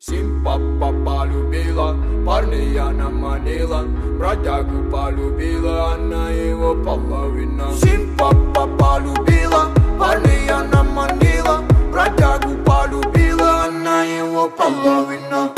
Симпапа полюбила, парня она манила, бродягу полюбила, она его половина. Симпапа полюбила, парня она манила, бродягу полюбила, она его половина.